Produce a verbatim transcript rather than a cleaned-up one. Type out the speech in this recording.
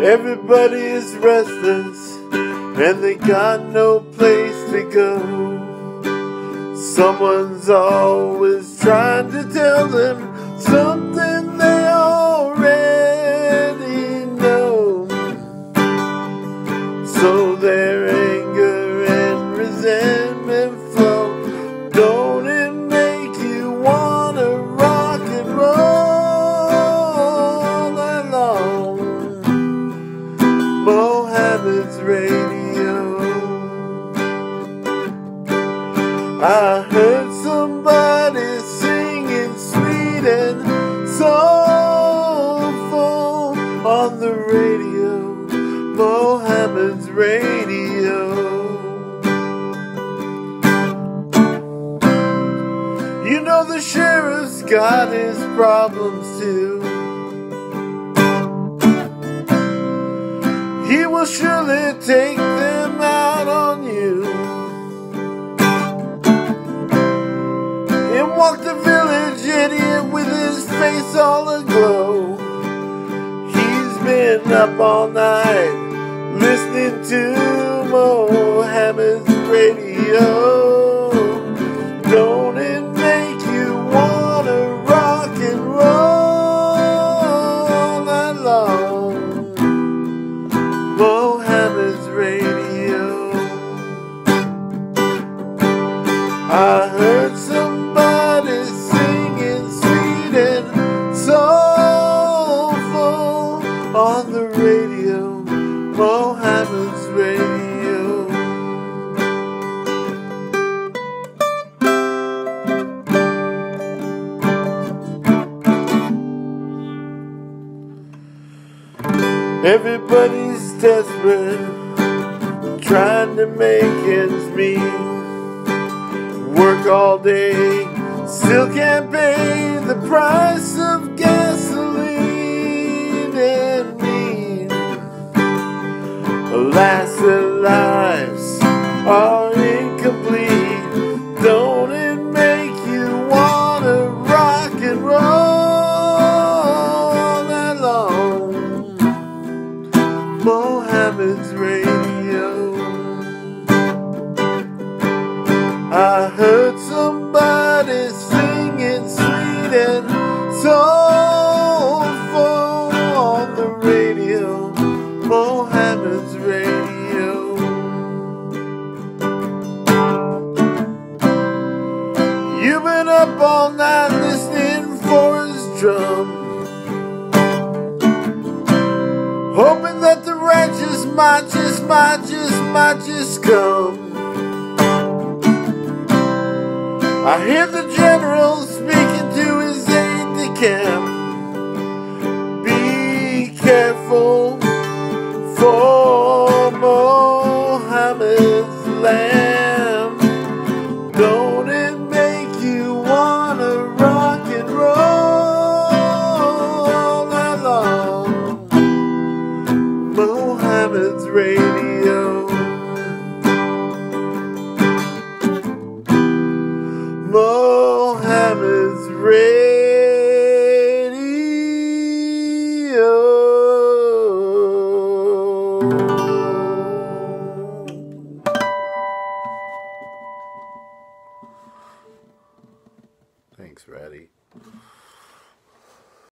Everybody is restless and they got no place to go. Someone's always trying to tell them something they already know. So their anger and resentment flow. Don't it make you wanna rock and roll all night long? Mohammed's Radio. I heard somebody singing sweet and soulful on the radio. Mohammed's Radio. You know the sheriff's got his problems too. He will surely take them out on you. And walk the village idiot with his face all aglow. He's been up all night listening to Mohammed's Radio. Don't it make you wanna rock and roll all night long? Mohammed's Radio. I heard somebody singing sweet and soulful on the radio. Mohammed's Radio. Everybody's desperate, trying to make ends meet. Work all day, still can't pay the price of gasoline and meat. Alas, their lives are incomplete. Don't it make you wanna rock and roll all night long? Mohammed's Radio. I heard somebody singing sweet and soulful on the radio. Mohammed's Radio. You've been up all night listening for his drum, hoping that the righteous might just, might just, might just come. I hear the general speaking to his aide-de-camp. Be careful for Mohammed's lamb. Don't it make you wanna rock and roll all night long? Mohammed's Radio. Mohammed's Radio. Thanks, Ratty.